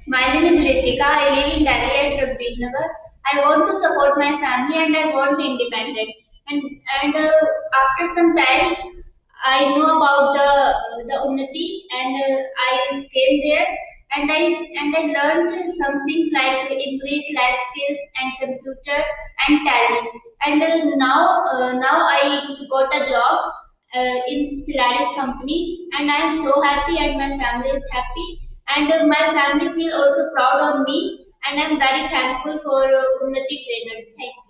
My name is Ritika. I live in Delhi at Raghbir Nagar. I want to support my family and I want independent. And after some time, I know about the Unnati and I came there and I learned some things like English, life skills, and computer and tally. And now I got a job in Silaris company, and I am so happy, and my family is happy, and my family feel also proud on me, and I'm very thankful for Unnati trainers. Thank you.